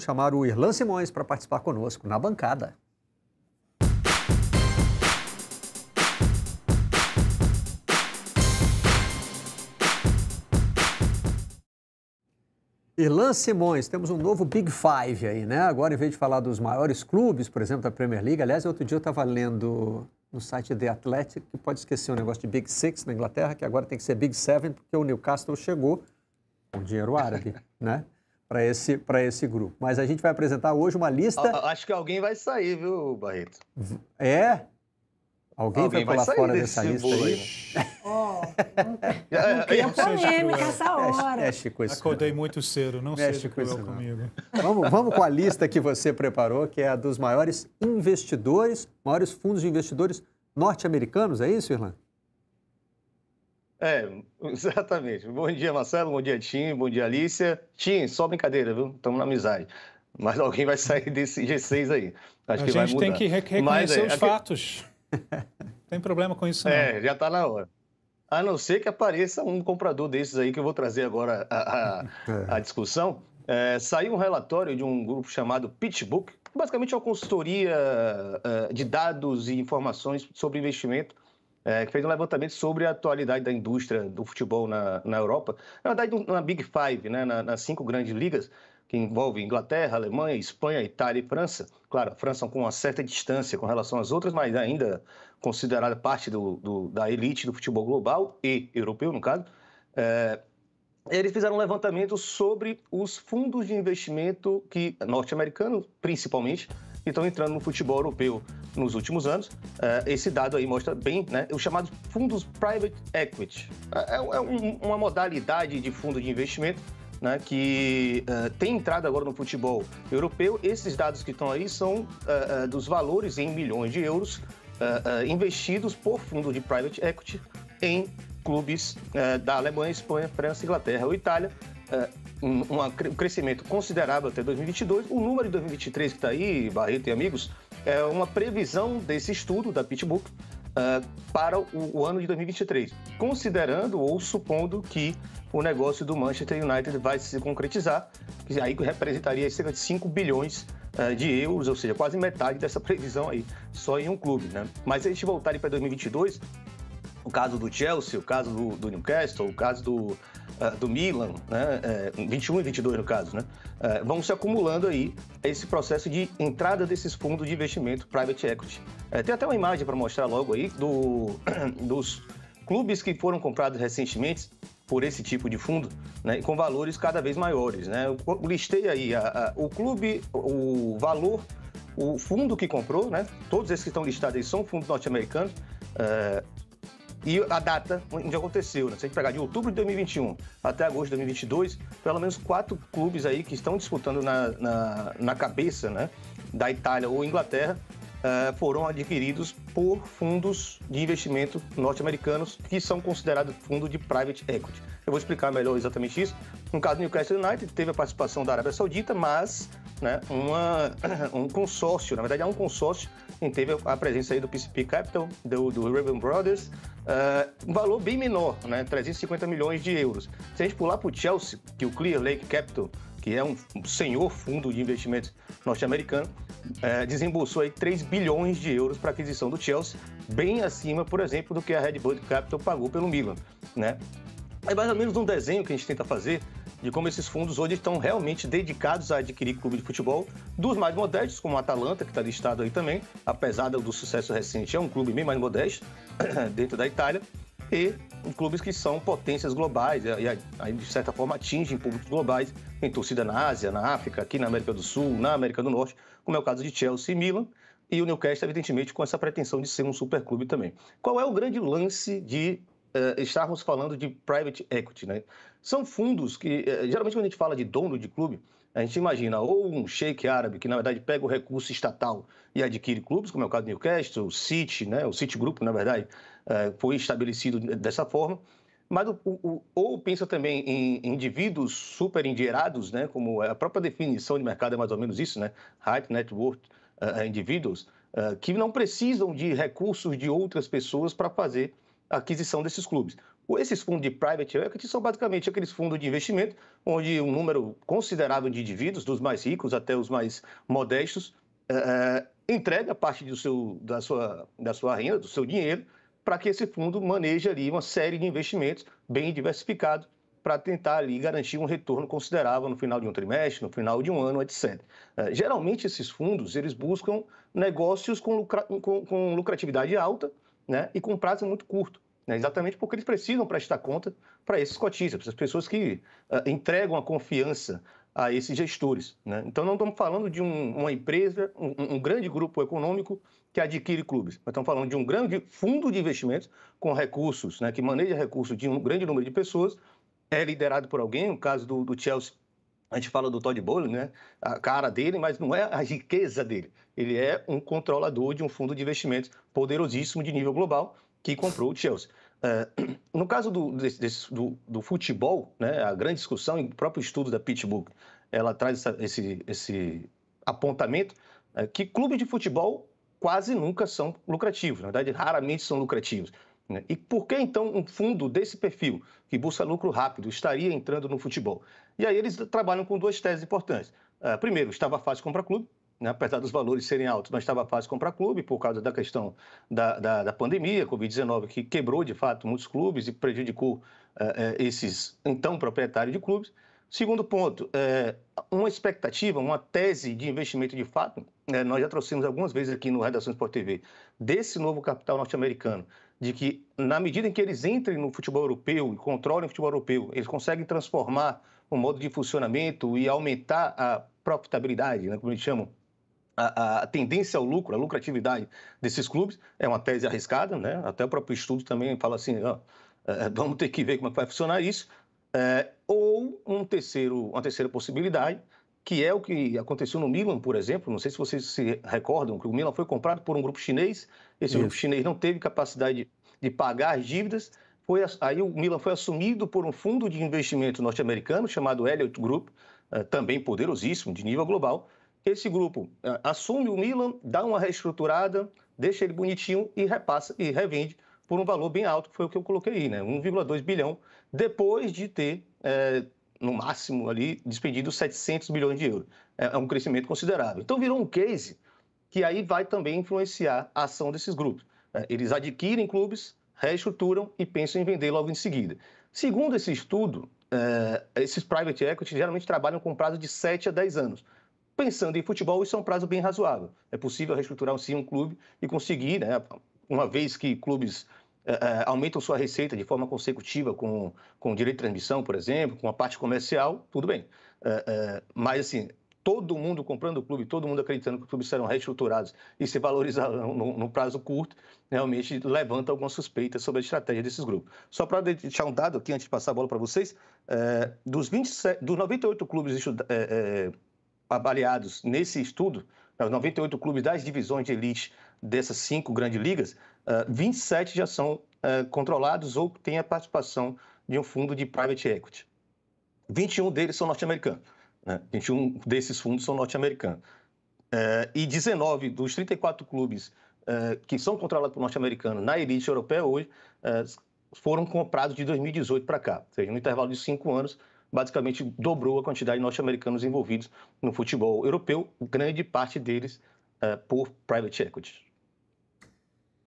Chamar o Irlan Simões para participar conosco na bancada. Irlan Simões, temos um novo Big Five aí, né? Agora, em vez de falar dos maiores clubes, por exemplo, da Premier League, aliás, outro dia eu estava lendo no site The Athletic, que pode esquecer o negócio de Big Six na Inglaterra, que agora tem que ser Big Seven, porque o Newcastle chegou com dinheiro árabe, né? Para esse grupo. Mas a gente vai apresentar hoje uma lista... Acho que alguém vai sair, viu, Barreto? É? Alguém vai pular fora dessa lista aí? Não cria polêmica essa hora. Chico, isso Acordei muito cedo, não seja cruel comigo. Vamos com a lista que você preparou, que é a dos maiores investidores, maiores fundos de investidores norte-americanos, é isso, Irlan? Exatamente. Bom dia, Marcelo, bom dia, Tim, bom dia, Alícia. Tim, só brincadeira, viu? Estamos na amizade. Mas alguém vai sair desse G6 aí. Acho que vai mudar. A gente tem que reconhecer os fatos. Não tem problema com isso, não. Já está na hora. A não ser que apareça um comprador desses aí que eu vou trazer agora a discussão. Saiu um relatório de um grupo chamado PitchBook, que basicamente é uma consultoria de dados e informações sobre investimento, que fez um levantamento sobre a atualidade da indústria do futebol na Europa. Na verdade, na Big Five, né, nas 5 grandes ligas, que envolvem Inglaterra, Alemanha, Espanha, Itália e França. Claro, a França com uma certa distância com relação às outras, mas ainda considerada parte da elite do futebol global e europeu, no caso. Eles fizeram um levantamento sobre os fundos de investimento norte-americanos, principalmente, que estão entrando no futebol europeu nos últimos anos. Esse dado aí mostra bem, né, os chamados fundos private equity. É uma modalidade de fundo de investimento, né, que tem entrado agora no futebol europeu. Esses dados que estão aí são dos valores em milhões de euros investidos por fundo de private equity em clubes da Alemanha, Espanha, França, Inglaterra ou Itália. Um crescimento considerável até 2022. O número de 2023 que está aí, Barreto e amigos, é uma previsão desse estudo da PitchBook para o ano de 2023, considerando ou supondo que o negócio do Manchester United vai se concretizar, que aí representaria cerca de 5 bilhões de euros, ou seja, quase metade dessa previsão aí, só em um clube, né? Mas se a gente voltar para 2022, o caso do Chelsea, o caso do Newcastle, o caso do Milan, né? 21 e 22 no caso, né? Vão se acumulando aí esse processo de entrada desses fundos de investimento private equity. Tem até uma imagem para mostrar logo aí dos clubes que foram comprados recentemente por esse tipo de fundo, né? E com valores cada vez maiores, né? Eu listei aí o clube, o valor, o fundo que comprou, né? Todos esses que estão listados aí são fundos norte-americanos. E a data onde aconteceu, né? Se a gente pegar de outubro de 2021 até agosto de 2022, pelo menos 4 clubes aí que estão disputando na cabeça, né, da Itália ou Inglaterra, foram adquiridos por fundos de investimento norte-americanos que são considerados fundos de private equity. Eu vou explicar melhor exatamente isso. No caso do Newcastle United, teve a participação da Arábia Saudita, mas, né, um consórcio, na verdade é um consórcio, quem teve a presença aí do PCP Capital, do Raven Brothers, um valor bem menor, né, 350 milhões de euros. Se a gente pular para o Chelsea, que o Clear Lake Capital, que é um senhor fundo de investimentos norte-americano, desembolsou aí 3 bilhões de euros para a aquisição do Chelsea, bem acima, por exemplo, do que a Redbird Capital pagou pelo Milan, né? É mais ou menos um desenho que a gente tenta fazer de como esses fundos hoje estão realmente dedicados a adquirir clube de futebol, dos mais modestos, como o Atalanta, que está listado aí também, apesar do sucesso recente, é um clube bem mais modesto, dentro da Itália, e clubes que são potências globais, e aí, de certa forma, atingem públicos globais, em torcida na Ásia, na África, aqui na América do Sul, na América do Norte, como é o caso de Chelsea e Milan, e o Newcastle, evidentemente, com essa pretensão de ser um superclube também. Qual é o grande lance de estarmos falando de private equity, né? São fundos que, geralmente, quando a gente fala de dono de clube, a gente imagina ou um sheik árabe que, na verdade, pega o recurso estatal e adquire clubes, como é o caso do Newcastle, o City, né? O City Group, na verdade, foi estabelecido dessa forma. Mas ou pensa também em indivíduos super endinheirados, né? Como a própria definição de mercado é mais ou menos isso, né? High net worth individuals, que não precisam de recursos de outras pessoas para fazer a aquisição desses clubes. Esses fundos de private equity são basicamente aqueles fundos de investimento onde um número considerável de indivíduos, dos mais ricos até os mais modestos, entrega parte da sua renda, do seu dinheiro, para que esse fundo maneje ali uma série de investimentos bem diversificados para tentar ali garantir um retorno considerável no final de um trimestre, no final de um ano, etc. Geralmente, esses fundos, eles buscam negócios com lucratividade alta, né, e com prazo muito curto, né, exatamente porque eles precisam prestar conta para esses cotistas, para as pessoas que entregam a confiança a esses gestores, né? Então, não estamos falando de uma empresa, um grande grupo econômico que adquire clubes. Nós estamos falando de um grande fundo de investimentos com recursos, né, que maneja recursos de um grande número de pessoas, é liderado por alguém, no caso do Chelsea, a gente fala do Todd Bowley, né? A cara dele, mas não é a riqueza dele. Ele é um controlador de um fundo de investimentos poderosíssimo de nível global que comprou o Chelsea. No caso do futebol, né, a grande discussão, e o próprio estudo da PitchBook, ela traz esse apontamento que clubes de futebol quase nunca são lucrativos, na verdade, raramente são lucrativos. E por que, então, um fundo desse perfil, que busca lucro rápido, estaria entrando no futebol? E aí eles trabalham com duas teses importantes. Primeiro, estava fácil comprar clube, né? Apesar dos valores serem altos, mas estava fácil comprar clube por causa da questão da pandemia, Covid-19, que quebrou, de fato, muitos clubes e prejudicou esses, então, proprietários de clubes. Segundo ponto, uma expectativa, uma tese de investimento de fato, nós já trouxemos algumas vezes aqui no Redação Sport TV, desse novo capital norte-americano, de que, na medida em que eles entrem no futebol europeu e controlem o futebol europeu, eles conseguem transformar o modo de funcionamento e aumentar a profitabilidade, né, como eles chamam, a tendência ao lucro, a lucratividade desses clubes. É uma tese arriscada, né? Até o próprio estudo também fala assim, vamos ter que ver como é que vai funcionar isso. Ou uma terceira possibilidade, que é o que aconteceu no Milan, por exemplo. Não sei se vocês se recordam que o Milan foi comprado por um grupo chinês. Esse grupo chinês não teve capacidade de pagar as dívidas. Aí o Milan foi assumido por um fundo de investimento norte-americano chamado Elliott Group, também poderosíssimo, de nível global. Esse grupo assume o Milan, dá uma reestruturada, deixa ele bonitinho e repassa e revende por um valor bem alto, que foi o que eu coloquei aí, né? 1,2 bilhão, depois de ter, no máximo, ali, despendido 700 milhões de euros. É um crescimento considerável. Então, virou um case que aí vai também influenciar a ação desses grupos. Eles adquirem clubes, reestruturam e pensam em vender logo em seguida. Segundo esse estudo, esses private equity geralmente trabalham com prazo de 7 a 10 anos. Pensando em futebol, isso é um prazo bem razoável. É possível reestruturar um clube e conseguir, né, uma vez que clubes aumentam sua receita de forma consecutiva com direito de transmissão, por exemplo, com a parte comercial, tudo bem. Mas, assim, todo mundo comprando o clube, todo mundo acreditando que os clubes serão reestruturados e se valorizarão no prazo curto, realmente levanta algumas suspeitas sobre a estratégia desses grupos. Só para deixar um dado aqui, antes de passar a bola para vocês, dos 98 clubes avaliados nesse estudo, os 98 clubes das divisões de elite dessas 5 grandes ligas, 27 já são controlados ou têm a participação de um fundo de private equity. 21 deles são norte-americanos. 21 desses fundos são norte-americanos. E 19 dos 34 clubes que são controlados por norte-americanos na elite europeia hoje foram comprados de 2018 para cá. Ou seja, no intervalo de 5 anos, basicamente dobrou a quantidade de norte-americanos envolvidos no futebol europeu, grande parte deles por private equity.